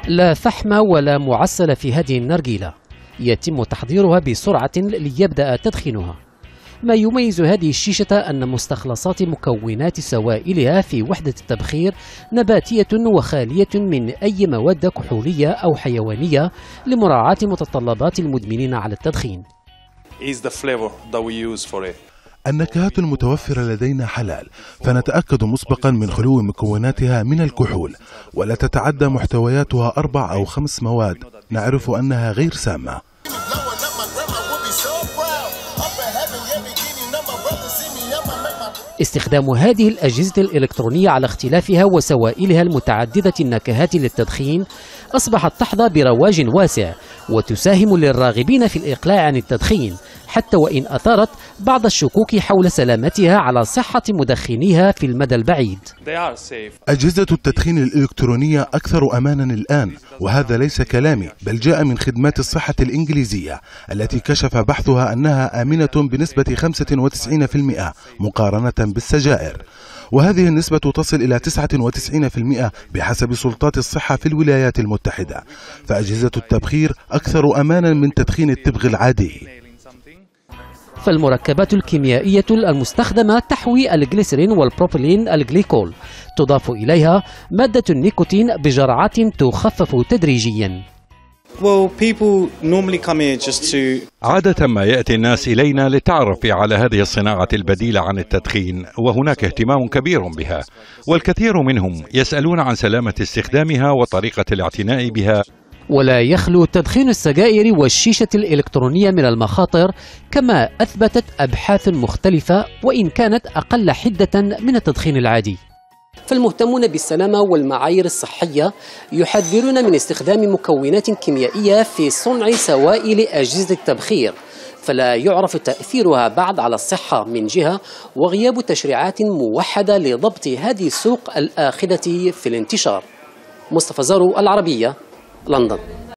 لا فحم ولا معسل في هذه النرجيلة، يتم تحضيرها بسرعة ليبدأ تدخينها. ما يميز هذه الشيشة أن مستخلصات مكونات سوائلها في وحدة التبخير نباتية وخالية من أي مواد كحولية أو حيوانية لمراعاة متطلبات المدمنين على التدخين. النكهات المتوفرة لدينا حلال، فنتأكد مسبقا من خلو مكوناتها من الكحول، ولا تتعدى محتوياتها 4 أو 5 مواد نعرف أنها غير سامة. استخدام هذه الأجهزة الإلكترونية على اختلافها وسوائلها المتعددة النكهات للتدخين أصبحت تحظى برواج واسع، وتساهم للراغبين في الإقلاع عن التدخين، حتى وإن أثارت بعض الشكوك حول سلامتها على صحة مدخنيها في المدى البعيد. أجهزة التدخين الإلكترونية أكثر أمانا الآن، وهذا ليس كلامي، بل جاء من خدمات الصحة الإنجليزية التي كشف بحثها أنها آمنة بنسبة 95% مقارنة بالسجائر، وهذه النسبة تصل إلى 99% بحسب سلطات الصحة في الولايات المتحدة، فأجهزة التبخير أكثر أمانا من تدخين التبغ العادي. فالمركبات الكيميائية المستخدمة تحوي الجليسرين والبروبيلين الجليكول، تضاف إليها مادة النيكوتين بجرعات تخفف تدريجيا. عادة ما يأتي الناس إلينا للتعرف على هذه الصناعة البديلة عن التدخين، وهناك اهتمام كبير بها، والكثير منهم يسألون عن سلامة استخدامها وطريقة الاعتناء بها. ولا يخلو تدخين السجائر والشيشة الإلكترونية من المخاطر، كما أثبتت أبحاث مختلفة وإن كانت أقل حدة من التدخين العادي. فالمهتمون بالسلامة والمعايير الصحية يحذرون من استخدام مكونات كيميائية في صنع سوائل أجهزة التبخير، فلا يعرف تأثيرها بعد على الصحة من جهة، وغياب تشريعات موحدة لضبط هذه السوق الآخذة في الانتشار. مصطفى زارو، العربية، لندن.